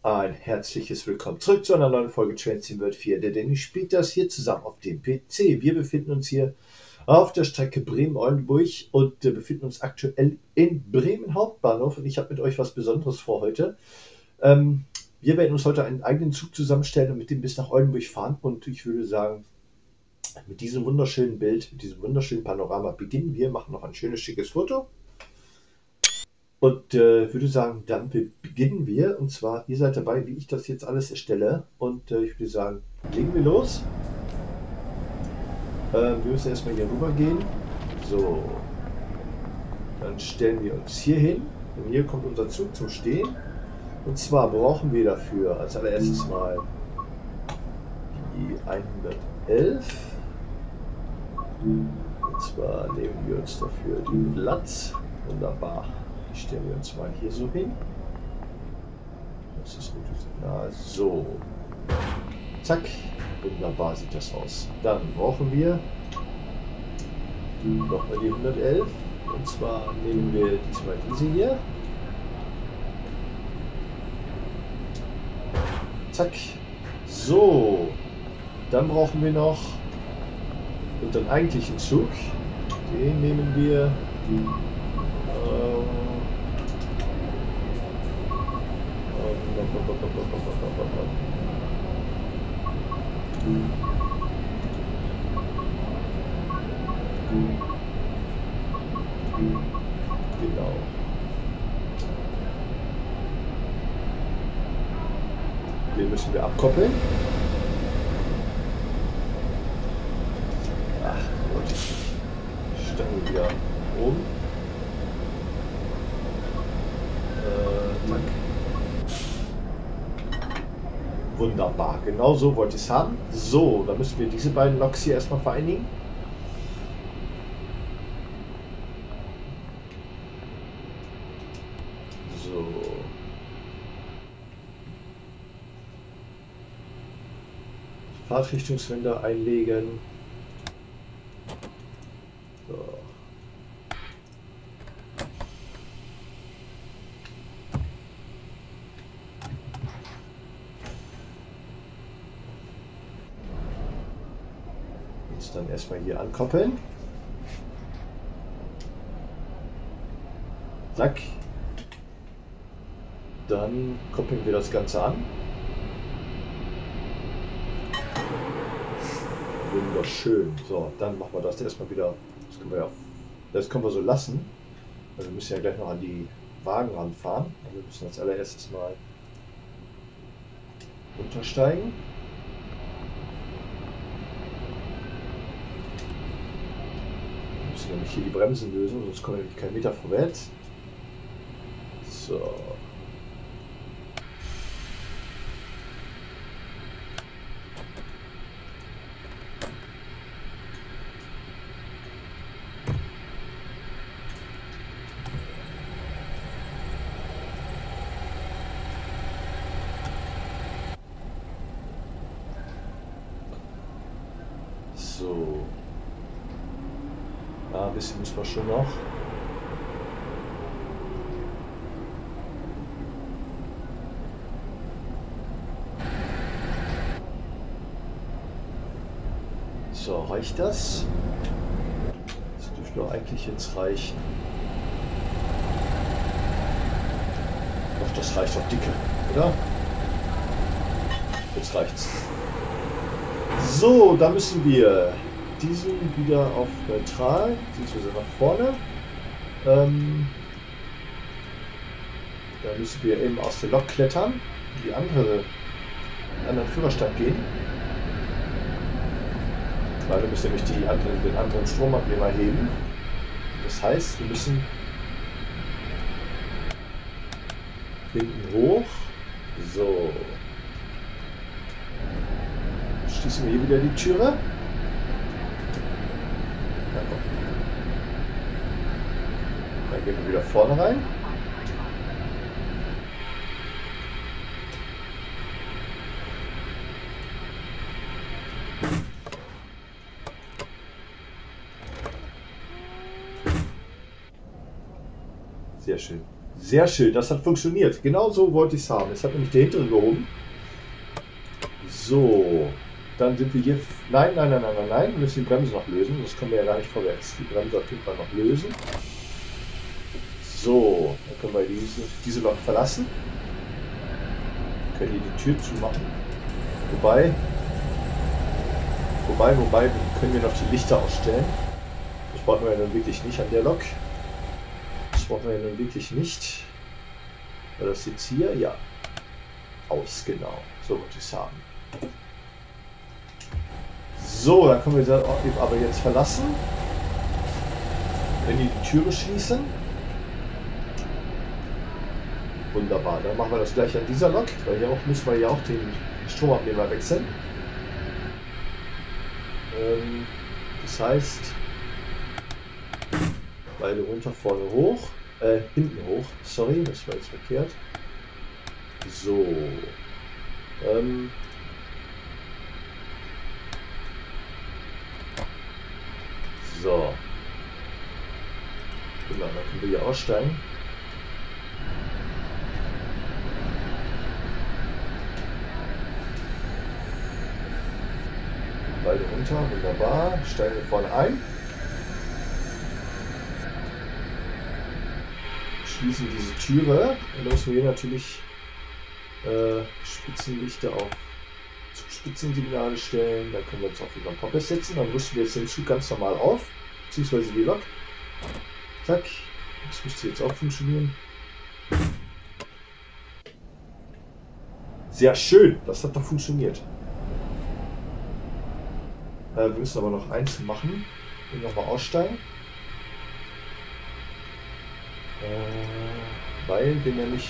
Ein herzliches Willkommen zurück zu einer neuen Folge Train Sim World 4. Der Danny spielt das hier zusammen auf dem PC. Wir befinden uns hier auf der Strecke Bremen-Oldenburg und befinden uns aktuell in Bremen Hauptbahnhof. Und ich habe mit euch was Besonderes vor heute. Wir werden uns heute einen eigenen Zug zusammenstellen und mit dem bis nach Oldenburg fahren. Und ich würde sagen, mit diesem wunderschönen Bild, mit diesem wunderschönen Panorama beginnen wir, machen noch ein schönes, schickes Foto. Und würde sagen, dann beginnen wir. Und zwar, ihr seid dabei, wie ich das jetzt alles erstelle. Und ich würde sagen, legen wir los. Wir müssen erstmal hier rüber gehen. So. Dann stellen wir uns hier hin. Und hier kommt unser Zug zum Stehen. Und zwar brauchen wir dafür als allererstes mal die 111. Und zwar nehmen wir uns dafür den Platz. Wunderbar. Die stellen wir uns mal hier so hin. Das ist gut. Na, so. Zack. Wunderbar sieht das aus. Dann brauchen wir nochmal die 111. Und zwar nehmen wir diesmal diese hier. Zack. So. Dann brauchen wir noch unseren eigentlichen Zug. Den nehmen wir. Genau. Den müssen wir abkoppeln. Ach, Leute, die Stange wieder oben. Zack. Wunderbar, genau so wollte ich es haben. So, dann müssen wir diese beiden Loks hier erstmal vereinigen. So. Fahrtrichtungswender einlegen. So. Jetzt dann erstmal hier ankoppeln. Zack. Dann koppeln wir das Ganze an. Wunderschön. So, dann machen wir das erstmal wieder. Das können wir so lassen. Also wir müssen ja gleich noch an die Wagen ranfahren. Also wir müssen als allererstes mal runtersteigen. Wir müssen nämlich hier die Bremsen lösen, sonst kommen wir nämlich keinen Meter vorwärts. So. So. Ja, ein bisschen müssen wir schon noch. So, reicht das? Das dürfte doch eigentlich jetzt reichen. Doch, das reicht doch dicke, oder? Jetzt reicht's. So, da müssen wir diesen wieder auf neutral, beziehungsweise nach vorne. Da müssen wir eben aus der Lok klettern, in die anderen Führerstand gehen. Weil wir müssen nämlich den anderen Stromabnehmer heben. Das heißt, wir müssen hinten hoch. So. Schließen wir hier wieder die Türe. Dann gehen wir wieder vorne rein. Sehr schön. Sehr schön, das hat funktioniert. Genau so wollte ich es haben. Es hat nämlich der hintere gehoben. So, dann sind wir hier... Nein, nein, nein, nein, nein, nein. Wir müssen die Bremse noch lösen. Das können wir ja gar nicht vorwärts. Die Bremse auf jeden Fall noch lösen. So, dann können wir diese Lok verlassen. Wir können hier die Tür zumachen. Wobei, können wir noch die Lichter ausstellen. Das brauchen wir ja nun wirklich nicht an der Lok. Das brauchen wir ja nun wirklich nicht. War das jetzt hier? Ja. Aus, genau. So wollte ich es haben. So, dann können wir sie aber jetzt verlassen. Wenn die Türe schließen. Wunderbar, dann machen wir das gleich an dieser Lok, weil hier auch müssen wir ja auch den Stromabnehmer wechseln. Das heißt, beide runter, vorne hoch, hinten hoch. Sorry, das war jetzt verkehrt. So. So. Genau, dann können wir hier aussteigen. Beide runter, wunderbar. Steigen wir vorne ein. Schließen diese Türe. Und dann müssen wir hier natürlich Spitzenlichter auf Spitzensignale stellen. Dann können wir uns auf unseren Poppes setzen. Dann rüsten wir jetzt den Zug ganz normal auf. Beziehungsweise die Lok. Zack. Das müsste jetzt auch funktionieren. Sehr schön. Das hat doch funktioniert. Wir müssen aber noch eins machen. Und nochmal aussteigen. Weil den nämlich...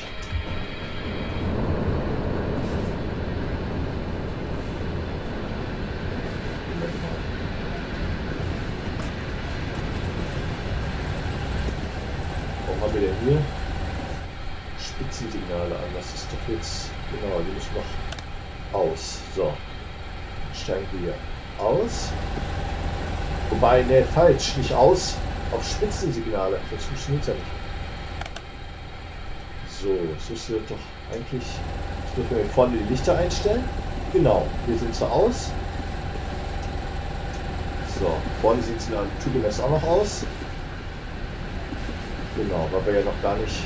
Warum haben wir denn hier Spitzensignale an? Das ist doch jetzt... Genau, die müssen noch aus. So. Steigen wir aus. Wobei, ne, falsch. Nicht aus. Auf Spitzensignale. Das funktioniert ja nicht. So, das müsste doch eigentlich... Jetzt dürfen wir vorne die Lichter einstellen. Genau, hier sind sie aus. So, vorne sieht es in der Turbomess auch noch aus. Genau, weil wir ja noch gar nicht...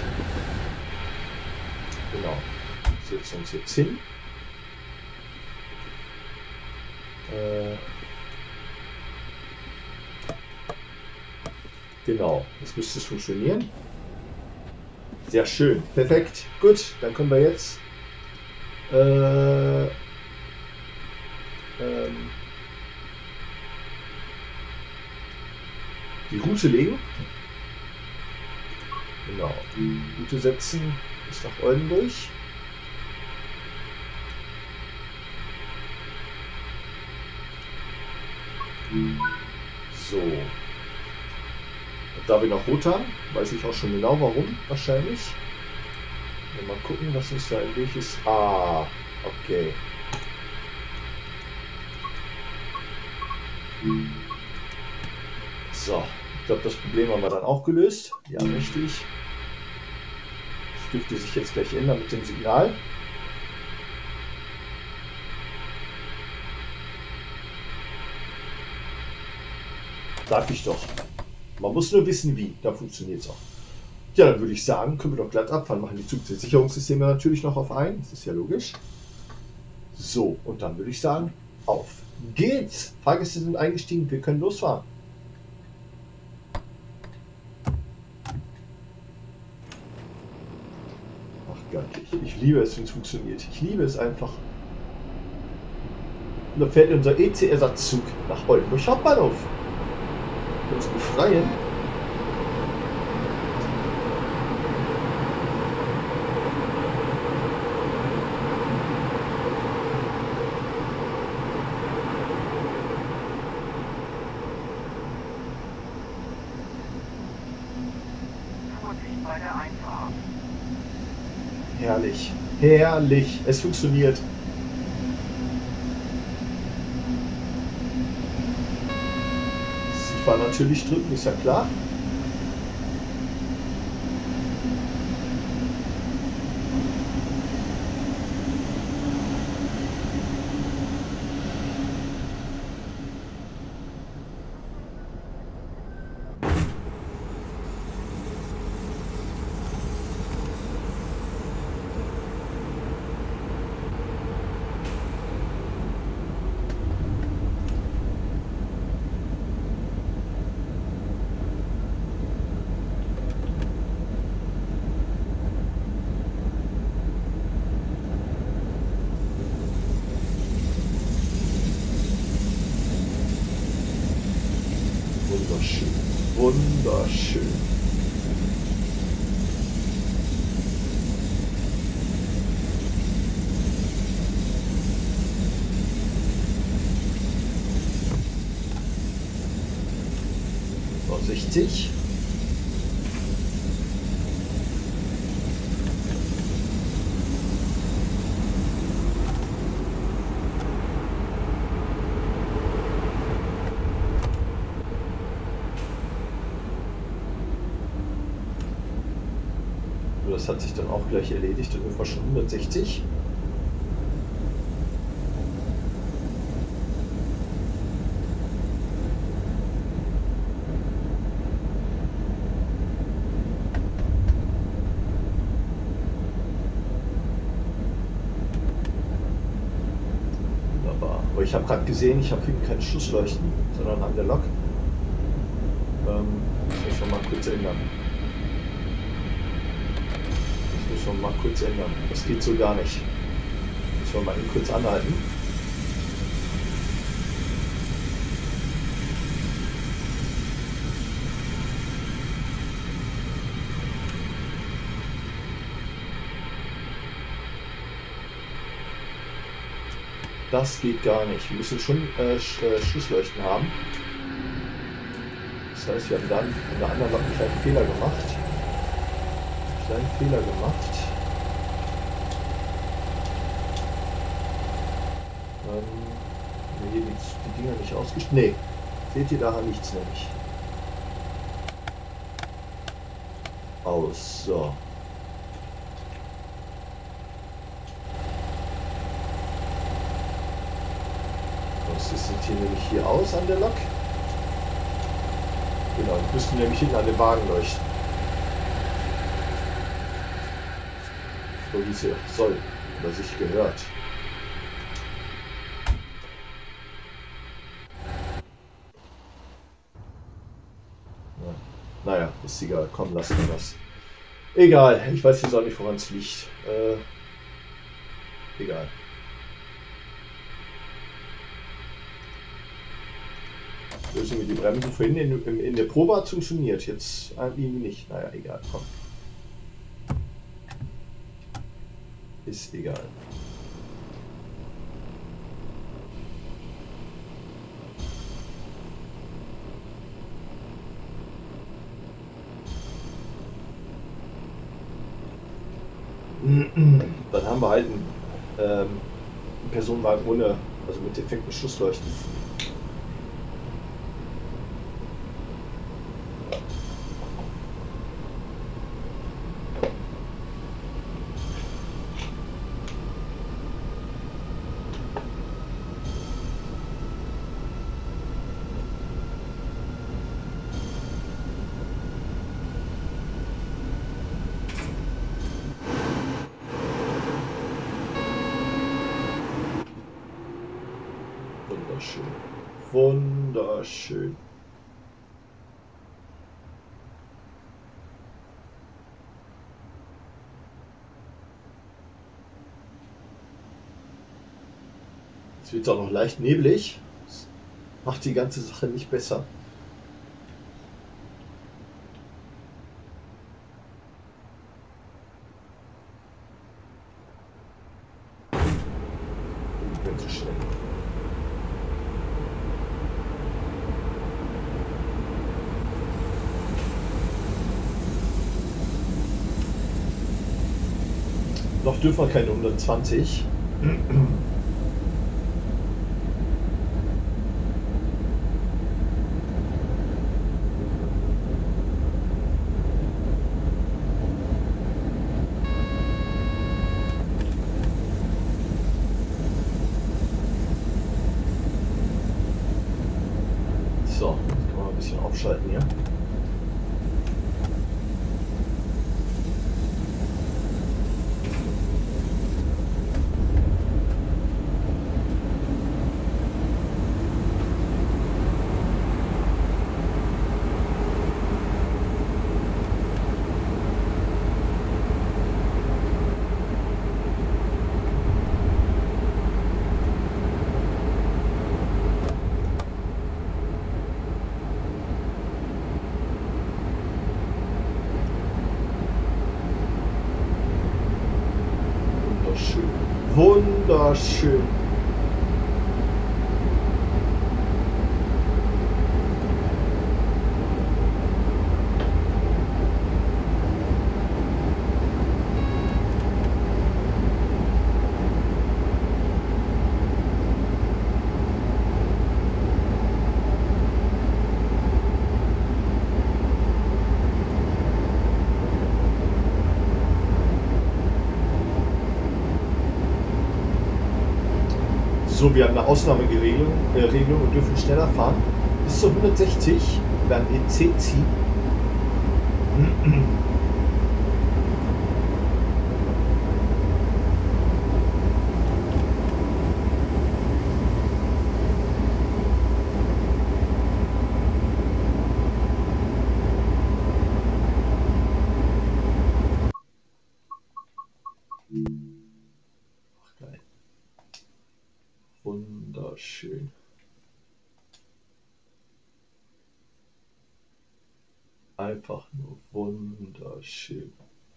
Genau, setzen uns jetzt hin. Genau, jetzt müsste es funktionieren. Sehr schön, perfekt. Gut, dann können wir jetzt die Route legen. Genau, die Route setzen bis nach Oldenburg. So. Und da wir noch rot haben, weiß ich auch schon genau warum, wahrscheinlich. Mal gucken, was uns da in welches... Ah, okay. So, ich glaube, das Problem haben wir dann auch gelöst. Ja, richtig. Das dürfte sich jetzt gleich ändern mit dem Signal. Sag ich doch. Man muss nur wissen, wie. Da funktioniert es auch. Ja, dann würde ich sagen, können wir doch glatt abfahren. Machen die Zugsicherungssysteme natürlich noch auf ein. Das ist ja logisch. So, und dann würde ich sagen, auf geht's. Fahrgäste sind eingestiegen. Wir können losfahren. Ach göttlich. Ich liebe es, wenn es funktioniert. Ich liebe es einfach. Und da fährt unser EC-Ersatzzug nach Oldenburg Hauptbahnhof. Uns befreien. Vorsicht bei der Einfahrt. Herrlich, herrlich, es funktioniert. War natürlich drücken, ist ja klar. Wunderschön. So, 60. Das hat sich dann auch gleich erledigt, dann sind wir schon 160. Wunderbar. Aber ich habe gerade gesehen, ich habe hinten keine Schussleuchten, sondern an der Lok. Das muss man mal kurz ändern. Müssen wir mal kurz ändern. Das geht so gar nicht. Müssen wir mal kurz anhalten. Das geht gar nicht. Wir müssen schon Schussleuchten haben. Das heißt, wir haben dann an der anderen Lok einen kleinen Fehler gemacht. Hier die Dinger nicht ausgestellt. Nee, seht ihr, daran nichts nämlich. Aus, so. Das ist hier nämlich hier aus an der Lok. Genau, die müssten nämlich hinten an den Wagen leuchten. So wie sie soll, oder sich gehört. Naja, ist egal, komm, lassen wir das. Egal, ich weiß jetzt auch nicht, woran es liegt. Egal. Lösen wir die Bremsen vorhin in der Probe hat funktioniert, jetzt irgendwie nicht. Naja, egal, komm. Ist egal. Dann haben wir halt einen Personenwagen ohne, also mit defekten Schussleuchten. Wunderschön. Wunderschön. Jetzt wird es auch noch leicht neblig. Das macht die ganze Sache nicht besser. Zu schnell. Noch dürfen wir keine 120. So, jetzt kann man ein bisschen aufschalten hier. wunderschön. Wunderschön. So, wir haben eine Ausnahmeregelung Regelung und dürfen schneller fahren. Bis zu 160 werden EC ziehen. Ach, geil. Wunderschön. Einfach nur wunderschön.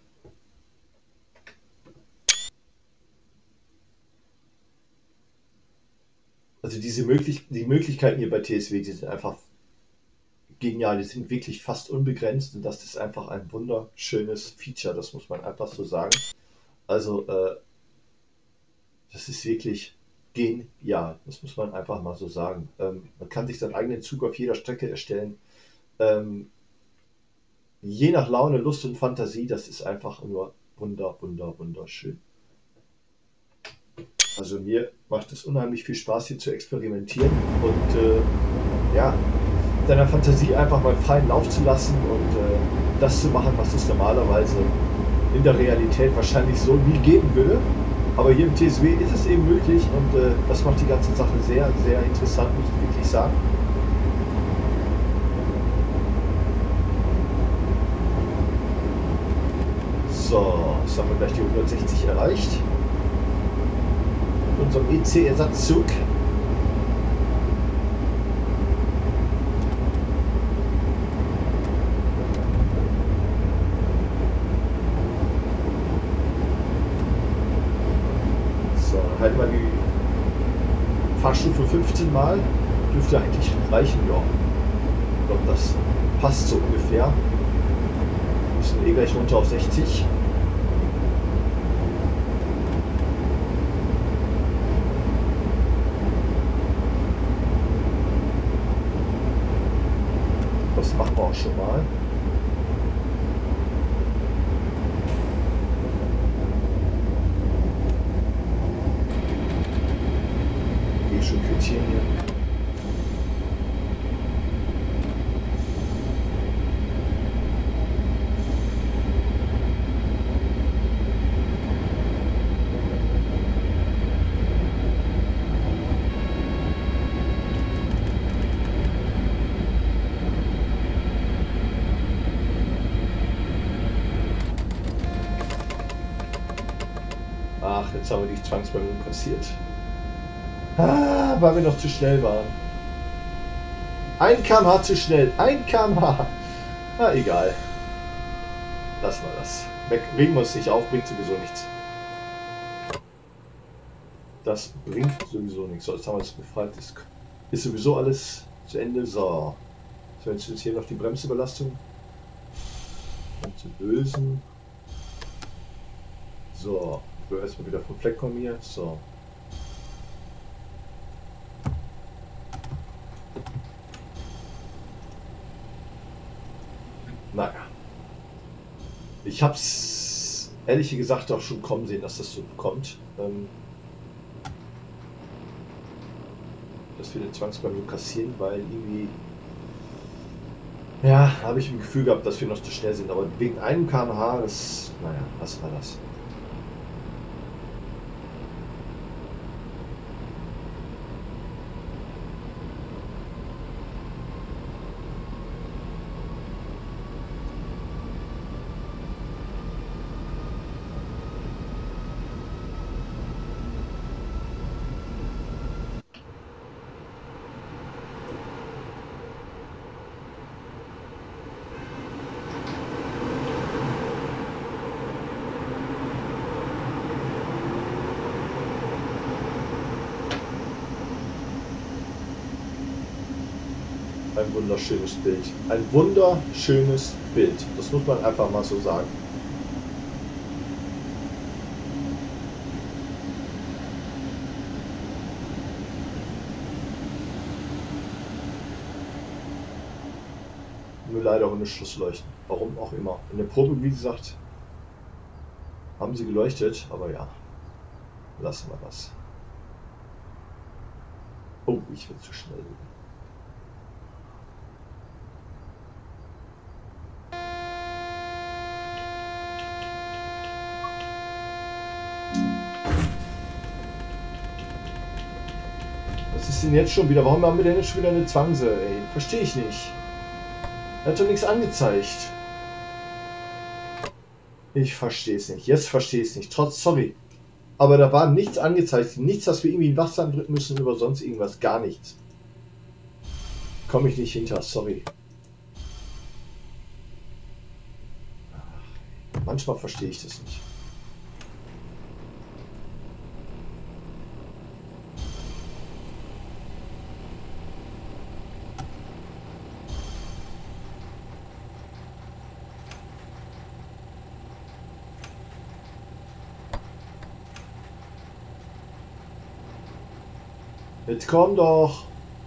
Also die Möglichkeiten hier bei TSW, die sind einfach genial. Die sind wirklich fast unbegrenzt und das ist einfach ein wunderschönes Feature, das muss man einfach so sagen. Also das ist wirklich genial, das muss man einfach mal so sagen. Man kann sich seinen eigenen Zug auf jeder Strecke erstellen. Je nach Laune, Lust und Fantasie, das ist einfach nur wunderschön. Also mir macht es unheimlich viel Spaß hier zu experimentieren und ja, deiner Fantasie einfach mal freien Lauf zu lassen und das zu machen, was es normalerweise in der Realität wahrscheinlich so nie geben würde. Aber hier im TSW ist es eben möglich und das macht die ganze Sache sehr, sehr interessant, muss ich wirklich sagen. So, jetzt haben wir gleich die 160 erreicht. Mit unserem EC-Ersatzzug. So, dann halten wir die Fahrstufe 15 Mal. Dürfte eigentlich reichen, ja. Ich glaube, das passt so ungefähr. Müssen eh gleich runter auf 60. Das machen wir auch schon mal. Gehe schon quittieren hier. Ach, jetzt haben wir die Zwangsbremsung passiert. Ah, weil wir noch zu schnell waren. 1 km/h zu schnell. 1 km/h. Na, egal. Lassen wir das. Regen wir uns nicht auf, bringt sowieso nichts. Das bringt sowieso nichts. So, jetzt haben wir es befreit. Das ist sowieso alles zu Ende. So. So, jetzt ist hier noch die Bremsüberlastung zu lösen. So. Ich will erstmal wieder vom Fleck kommen hier. So. Naja. Ich hab's ehrlich gesagt auch schon kommen sehen, dass das so kommt. Dass wir den Zwangsbremsung kassieren, weil irgendwie. Ja, habe ich ein Gefühl gehabt, dass wir noch zu schnell sind. Aber wegen 1 km/h ist. Naja, was war das? Ein wunderschönes Bild. Ein wunderschönes Bild. Das muss man einfach mal so sagen. Nur leider ohne Schussleuchten. Warum auch immer. In der Probe, wie gesagt, haben sie geleuchtet, aber ja, lassen wir das. Oh, ich bin zu schnell. Was ist denn jetzt schon wieder? Warum haben wir denn jetzt schon wieder eine Zwangse? Ey, verstehe ich nicht. Er hat doch nichts angezeigt. Ich verstehe es nicht. Jetzt verstehe ich es nicht. Sorry. Aber da war nichts angezeigt. Nichts, dass wir irgendwie ein Wachsam drücken müssen oder sonst irgendwas. Gar nichts. Komme ich nicht hinter. Sorry. Manchmal verstehe ich das nicht. Jetzt komm doch!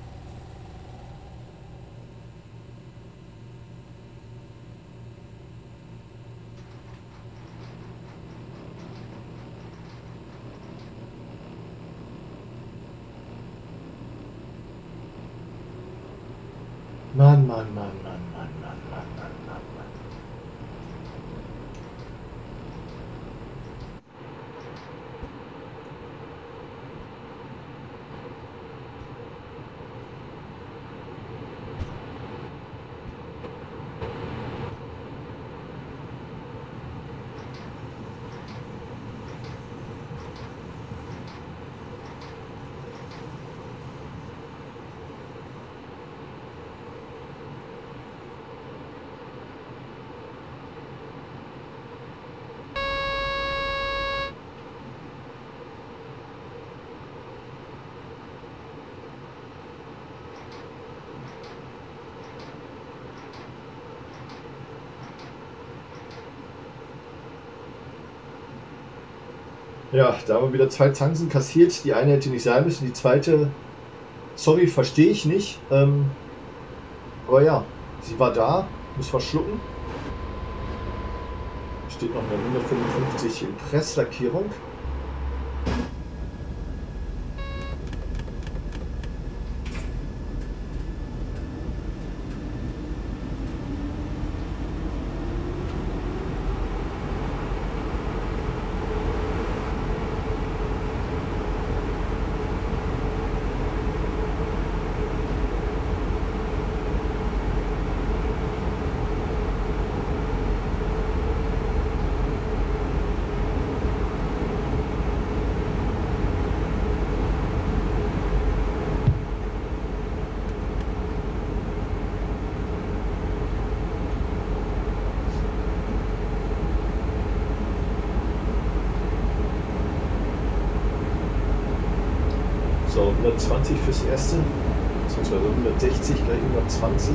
Mann, Mann, Mann, Mann, Mann, Mann, Mann, Mann, Mann, Mann. Ja, da haben wir wieder 2 Zanksen kassiert. Die eine hätte nicht sein müssen, die zweite, sorry, verstehe ich nicht. Aber ja, sie war da, muss verschlucken. Steht noch eine 155 Presslackierung. So, 120 fürs erste, beziehungsweise 160, gleich 120.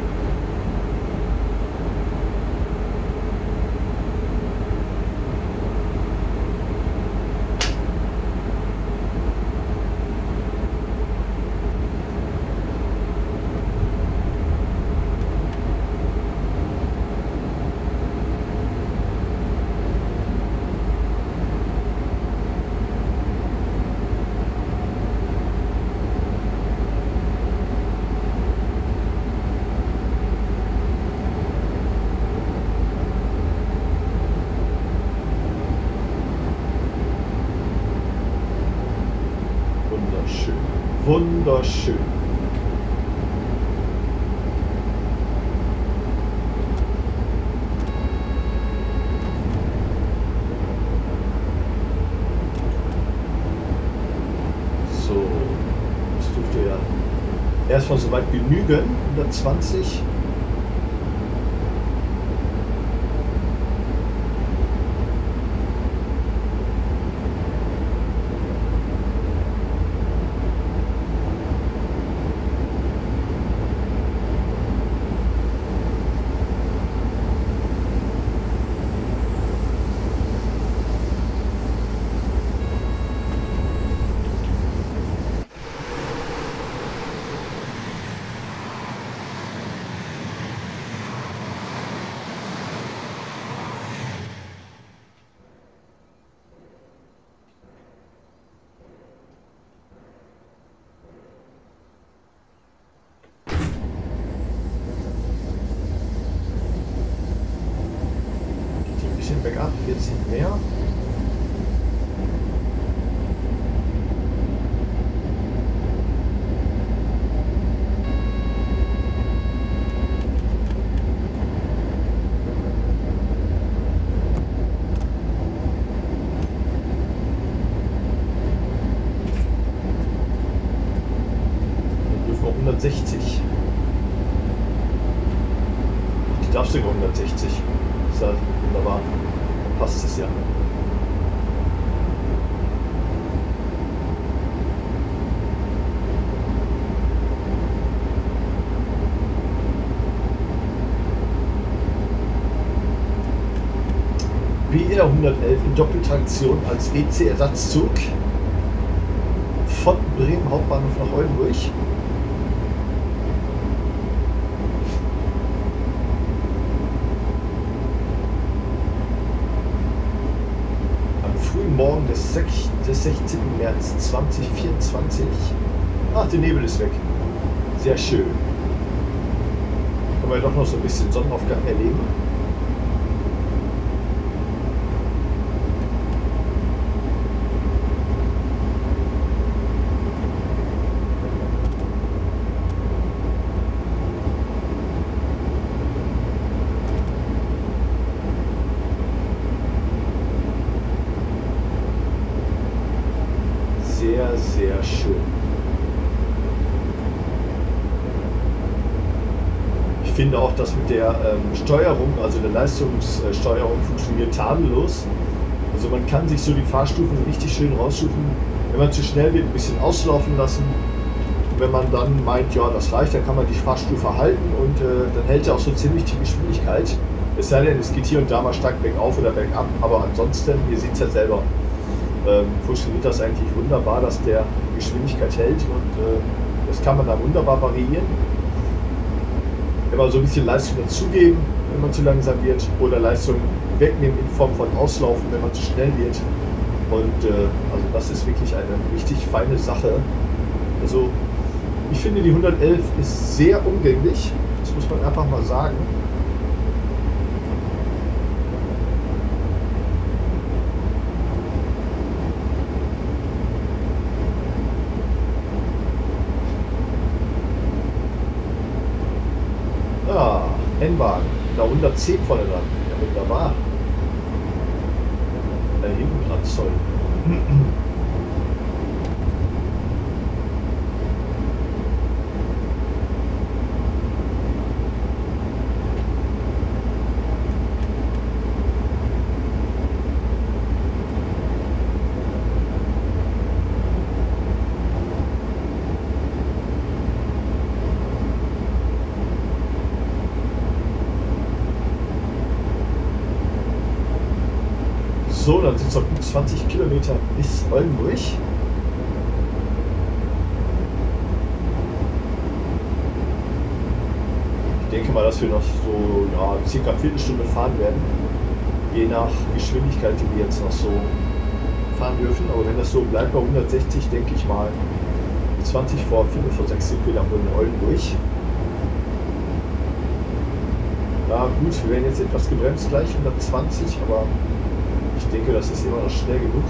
Wunderschön. Wunderschön. So, das dürfte ja erstmal soweit genügen. 120. bisschen mehr. Dann dürfen wir 160. Die darfst du über 160. Ist ja wunderbar. Dann passt es ja. BR 111 in Doppeltraktion als EC-Ersatzzug von Bremen Hauptbahnhof nach Oldenburg. Morgen des 16. März 2024. Ach, der Nebel ist weg. Sehr schön. Können wir doch noch so ein bisschen Sonnenaufgang erleben. Sehr, sehr schön. Ich finde auch, dass mit der Steuerung, also der Leistungssteuerung, funktioniert tadellos. Also man kann sich so die Fahrstufen richtig schön raussuchen. Wenn man zu schnell wird, ein bisschen auslaufen lassen. Und wenn man dann meint, ja, das reicht, dann kann man die Fahrstufe halten und dann hält er auch so ziemlich die Geschwindigkeit. Es sei denn, es geht hier und da mal stark bergauf oder bergab, aber ansonsten, ihr seht es ja selber, funktioniert das eigentlich wunderbar, dass der die Geschwindigkeit hält und das kann man dann wunderbar variieren. Wenn man so ein bisschen Leistung dazugeben, wenn man zu langsam wird, oder Leistung wegnehmen in Form von Auslaufen, wenn man zu schnell wird. Und also das ist wirklich eine richtig feine Sache. Also ich finde, die 111 ist sehr umgänglich, das muss man einfach mal sagen. Ah, N-Bahn, da 110 vorne dran. Ja, wunderbar. Da hinten dran, sorry. So, dann sind es noch gut 20 Kilometer bis Oldenburg. Ich denke mal, dass wir noch so circa eine Viertelstunde fahren werden. Je nach Geschwindigkeit, die wir jetzt noch so fahren dürfen. Aber wenn das so bleibt bei 160, denke ich mal, 20 vor 5 vor 6 sind wir dann wohl in Oldenburg. Ja gut, wir werden jetzt etwas gebremst gleich, 120, aber ich denke, das ist immer noch schnell genug.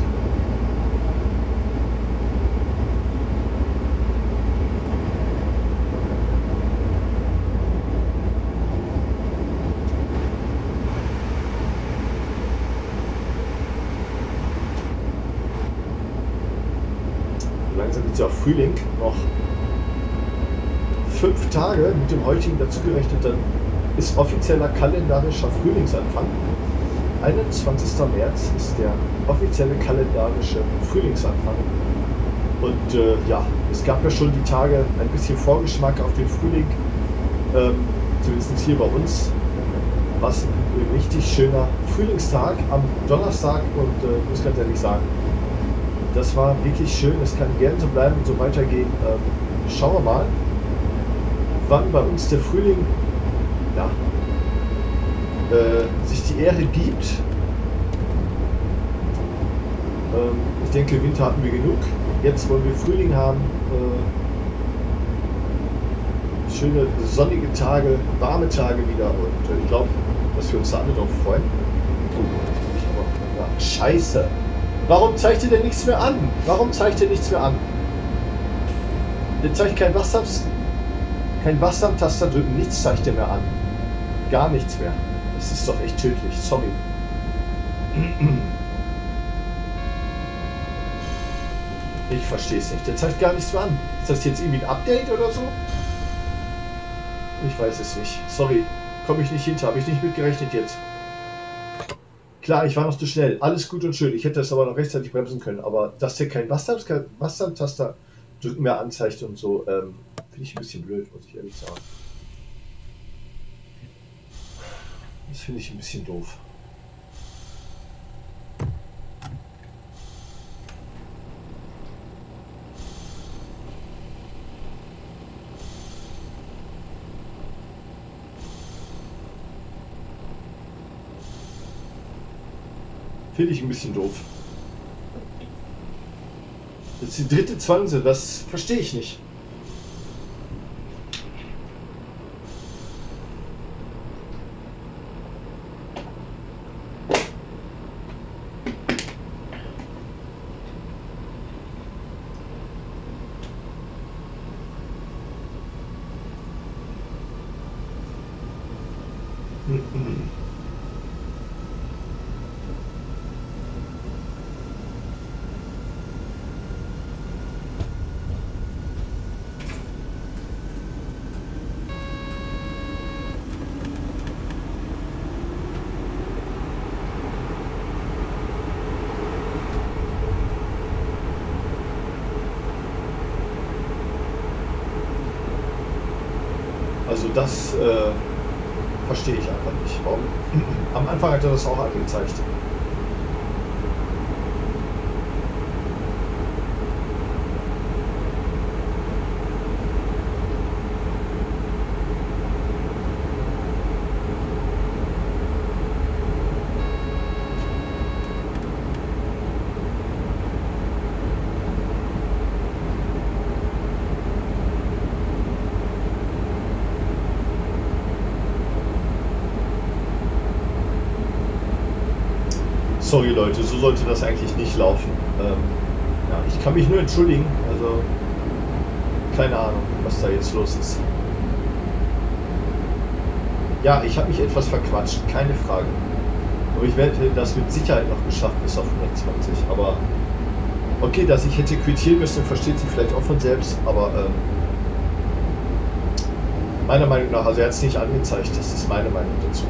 Langsam wird es ja auch Frühling, noch 5 Tage mit dem heutigen dazugerechnet, dann ist offizieller kalendarischer Frühlingsanfang. 21. März ist der offizielle kalendarische Frühlingsanfang. Und ja, es gab ja schon die Tage ein bisschen Vorgeschmack auf den Frühling, zumindest hier bei uns. Was ein richtig schöner Frühlingstag am Donnerstag und ich muss ganz ehrlich sagen, das war wirklich schön. Es kann gerne so bleiben und so weitergehen. Schauen wir mal, wann bei uns der Frühling sich die Ehre gibt. Ich denke, Winter hatten wir genug. Jetzt wollen wir Frühling haben. Schöne sonnige Tage, warme Tage wieder und ich glaube, dass wir uns da alle drauf freuen. Oh, jetzt bin ich aber Scheiße. Warum zeigt er denn nichts mehr an? Warum zeigt er nichts mehr an? Der zeigt kein was am Taster drücken, nichts zeigt er mehr an. Gar nichts mehr. Das ist doch echt tödlich, sorry. Ich verstehe es nicht. Der zeigt gar nichts mehr an. Ist das jetzt irgendwie ein Update oder so? Ich weiß es nicht. Sorry. Komme ich nicht hinter. Habe ich nicht mitgerechnet jetzt. Klar, ich war noch zu schnell. Alles gut und schön. Ich hätte das aber noch rechtzeitig bremsen können. Aber dass der kein was am Taster drücken mehr anzeigt und so, finde ich ein bisschen blöd, muss ich ehrlich sagen. Das finde ich ein bisschen doof. Finde ich ein bisschen doof. Das ist die dritte Zwanze, das verstehe ich nicht. Also das verstehe ich einfach nicht. Warum? Am Anfang hat er das auch angezeigt. Sorry Leute, so sollte das eigentlich nicht laufen. Ja, ich kann mich nur entschuldigen, also keine Ahnung, was da jetzt los ist. Ja, ich habe mich etwas verquatscht, keine Frage. Aber ich werde das mit Sicherheit noch geschafft bis auf 120. Aber okay, dass ich hätte quittieren müssen, versteht sich vielleicht auch von selbst, aber meiner Meinung nach, also er hat es nicht angezeigt, das ist meine Meinung dazu.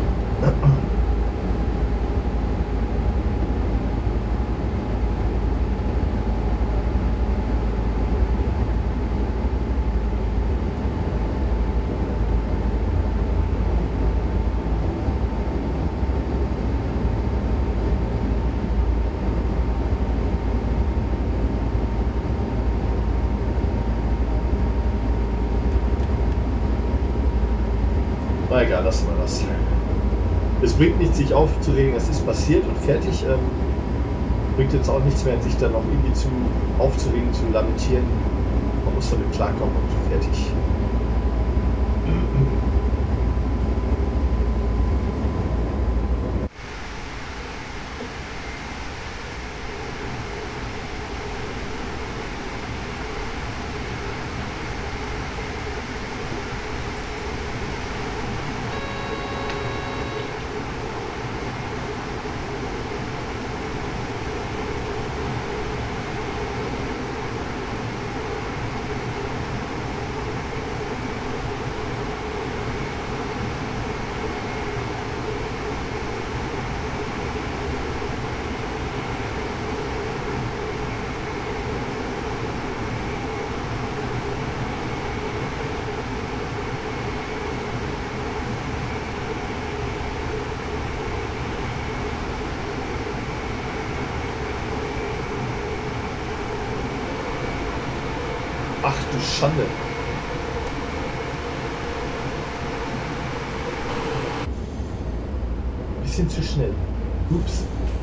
Na egal, lassen wir das. Es bringt nichts, sich aufzuregen, es ist passiert und fertig. Bringt jetzt auch nichts mehr, sich dann noch irgendwie aufzuregen, zu lamentieren. Man muss damit klarkommen und fertig. Ach du Schande. Bisschen zu schnell. Ups.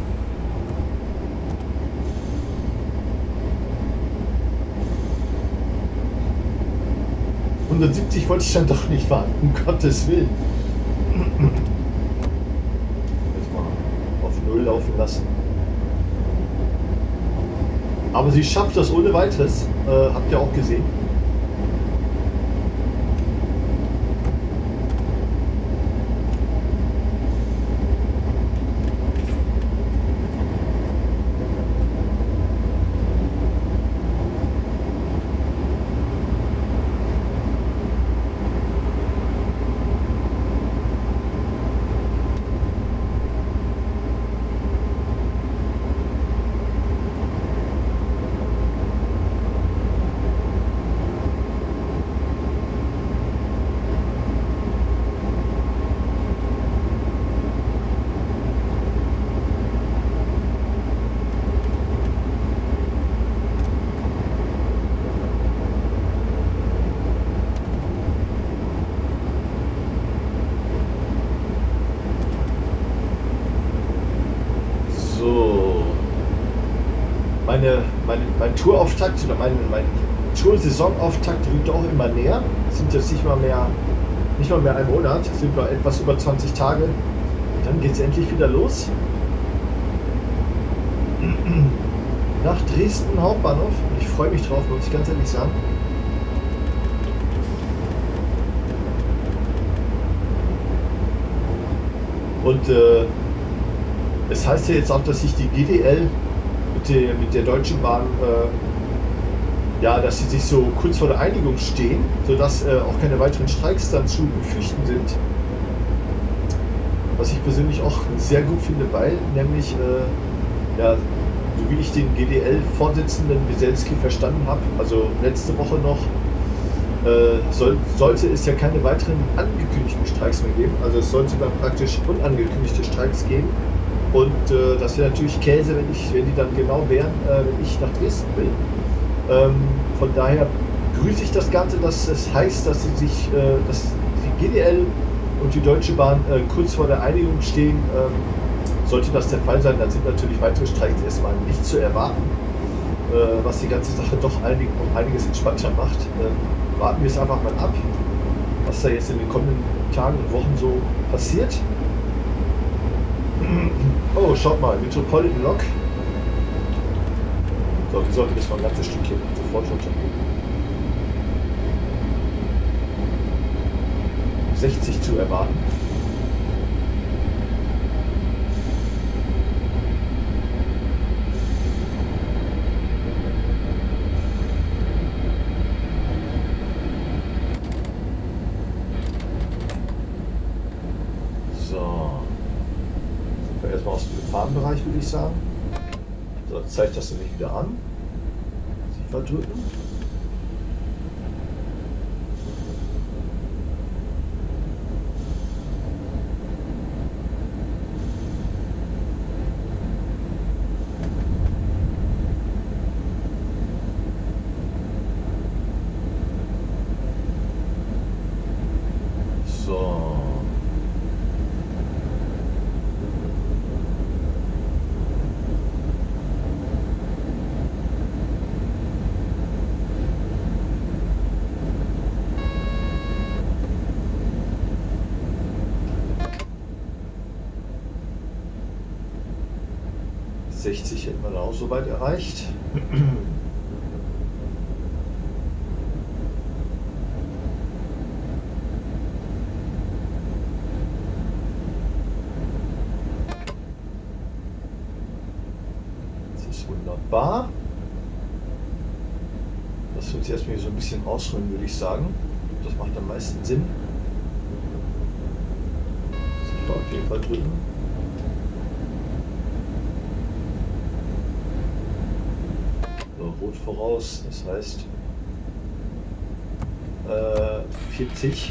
...170 wollte ich dann doch nicht fahren, um Gottes Willen. Jetzt mal auf 0 laufen lassen. Aber sie schafft das ohne weiteres, habt ihr auch gesehen. Mein Tourauftakt oder mein Toursaisonauftakt rückt auch immer näher. Es sind jetzt nicht mal mehr ein Monat, es sind nur etwas über 20 Tage. Dann geht es endlich wieder los. Nach Dresden Hauptbahnhof. Und ich freue mich drauf, muss ich ganz ehrlich sagen. Und es heißt ja jetzt auch, dass sich die GDL mit der Deutschen Bahn, ja, dass sie sich so kurz vor der Einigung stehen, sodass auch keine weiteren Streiks dann zu befürchten sind. Was ich persönlich auch sehr gut finde, weil nämlich, ja, so wie ich den GDL-Vorsitzenden Wieselski verstanden habe, also letzte Woche noch, sollte es ja keine weiteren angekündigten Streiks mehr geben. Also es sollte dann praktisch unangekündigte Streiks geben. Und das wäre natürlich Käse, wenn die dann genau wären, wenn ich nach Dresden will. Von daher begrüße ich das Ganze, dass es heißt, dass dass die GDL und die Deutsche Bahn kurz vor der Einigung stehen. Sollte das der Fall sein, dann sind natürlich weitere Streiks erstmal nicht zu erwarten, was die ganze Sache doch um einiges entspannter macht. Warten wir es einfach mal ab, was da jetzt in den kommenden Tagen und Wochen so passiert. Oh, schaut mal, Metropolitan Lok. So, wir sollten jetzt mal ein ganzes Stückchen sofort schon gehen. 60 zu erwarten. Erstmal aus dem Gefahrenbereich, würde ich sagen. So, jetzt zeigt das nämlich wieder an. Siefer drücken. So. Hätten wir auch soweit erreicht. Das ist wunderbar. Lass uns erstmal so ein bisschen ausruhen, würde ich sagen. Das macht am meisten Sinn. Ich auf jeden Fall drücken. Rot voraus, das heißt 40.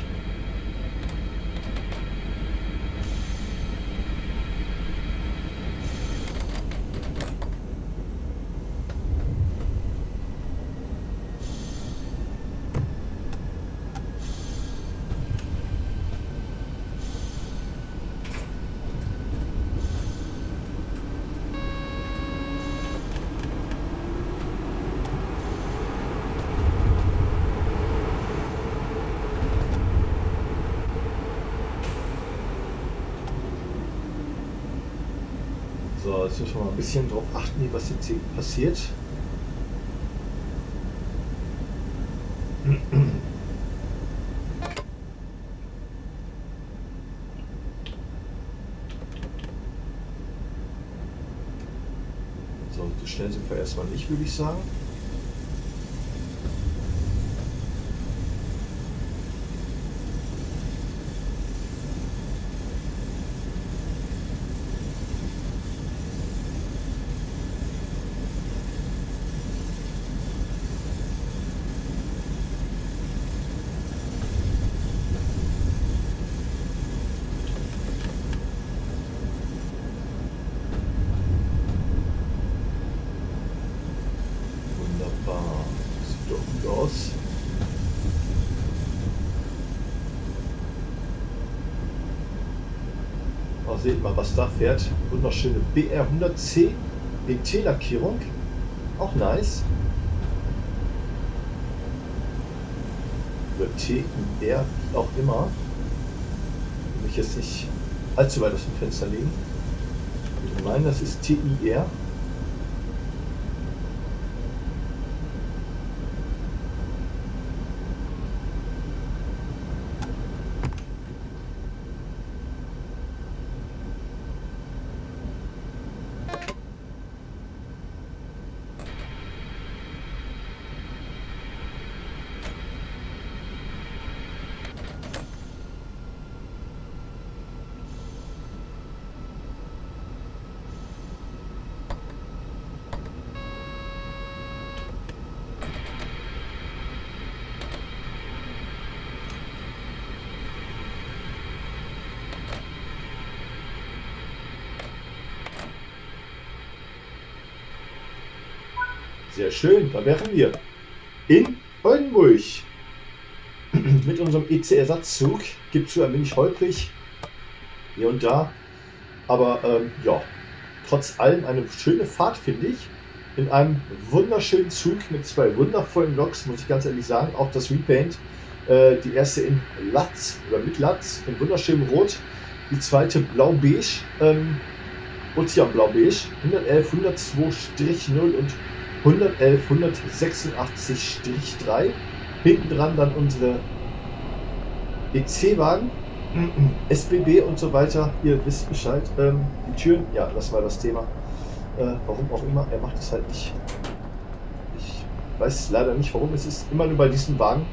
So, jetzt müssen wir mal ein bisschen drauf achten, was jetzt hier passiert. So, so schnell sind wir erstmal nicht, würde ich sagen. Sieht doch gut aus. Oh, seht mal, was da fährt. Wunderschöne BR110 BT-Lackierung. Auch nice. Oder TIR, wie auch immer. Will ich jetzt nicht allzu weit aus dem Fenster legen. Ich meine, das ist TIR. Sehr schön, da wären wir in Oldenburg mit unserem EC-Ersatzzug. Gibt zu ein wenig holprig hier und da, aber ja, trotz allem eine schöne Fahrt, finde ich. In einem wunderschönen Zug mit zwei wundervollen Loks, muss ich ganz ehrlich sagen. Auch das Repaint, die erste in Latz oder mit Latz in wunderschönem Rot, die zweite blau-beige, Ozeanblau-beige, 111 102-0 und 111 186-3. Hinten dran dann unsere EC-Wagen, SBB und so weiter. Ihr wisst Bescheid. Die Türen, ja, das war das Thema. Warum auch immer, er macht es halt nicht. Ich weiß leider nicht, warum. Es ist immer nur bei diesen Wagen.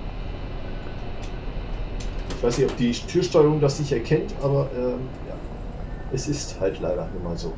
Ich weiß nicht, ob die Türsteuerung das nicht erkennt, aber ja, es ist halt leider immer so.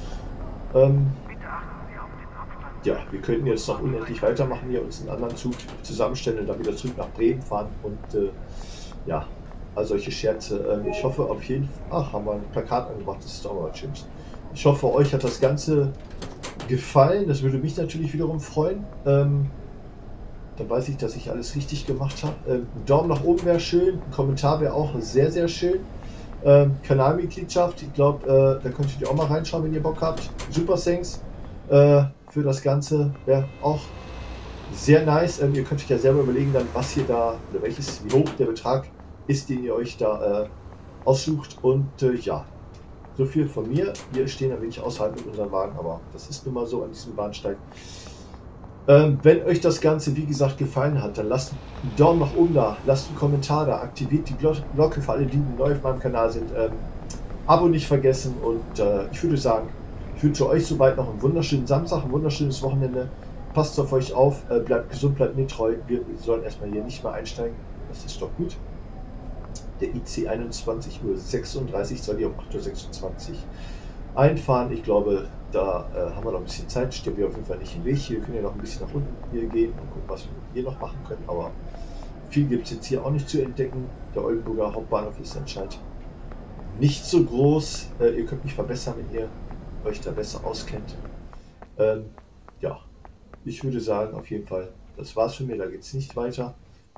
Ja, wir könnten jetzt noch unendlich weitermachen, hier uns einen anderen Zug zusammenstellen und dann wieder zurück nach Bremen fahren und ja, all solche Scherze. Ich hoffe auf jeden Fall, ach, haben wir ein Plakat angebracht, das ist doch mal was Schönes. Ich hoffe, euch hat das Ganze gefallen, das würde mich natürlich wiederum freuen. Dann weiß ich, dass ich alles richtig gemacht habe. Ein Daumen nach oben wäre schön, ein Kommentar wäre auch sehr, sehr schön. Kanalmitgliedschaft, ich glaube, da könntet ihr auch mal reinschauen, wenn ihr Bock habt. Super Thanks für das Ganze, wäre auch sehr nice. Ihr könnt euch ja selber überlegen, dann was hier da, oder wie hoch der Betrag ist, den ihr euch da aussucht. Und ja, so viel von mir. Wir stehen ein wenig außerhalb mit unserem Wagen, aber das ist nun mal so an diesem Bahnsteig. Wenn euch das Ganze, wie gesagt, gefallen hat, dann lasst einen Daumen nach oben da, lasst einen Kommentar da, aktiviert die Glocke für alle, die neu auf meinem Kanal sind. Abo nicht vergessen und ich würde sagen, ich wünsche euch soweit noch einen wunderschönen Samstag, ein wunderschönes Wochenende. Passt auf euch auf, bleibt gesund, bleibt mir treu. Wir sollen erstmal hier nicht mehr einsteigen. Das ist doch gut. Der IC 21:36 soll hier um 8:26 Uhr einfahren. Ich glaube, da haben wir noch ein bisschen Zeit. Stehen wir auf jeden Fall nicht im Weg. Hier können wir noch ein bisschen nach unten hier gehen und gucken, was wir hier noch machen können. Aber viel gibt es jetzt hier auch nicht zu entdecken. Der Oldenburger Hauptbahnhof ist anscheinend nicht so groß. Ihr könnt mich verbessern, wenn ihr euch da besser auskennt. Ja, ich würde sagen, auf jeden Fall, das war's für mir, da geht es nicht weiter.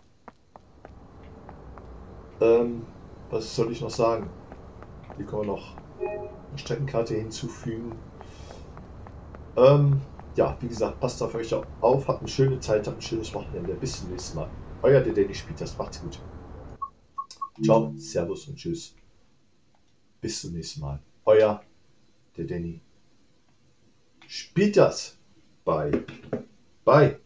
Was soll ich noch sagen? Hier können wir noch eine Streckenkarte hinzufügen. Ja, wie gesagt, passt auf euch auf, habt eine schöne Zeit, habt ein schönes Wochenende. Bis zum nächsten Mal. Euer der Danny spielt das, macht's gut. Ciao, Servus und Tschüss. Bis zum nächsten Mal. Euer der Danny spielt das. Bye. Bye.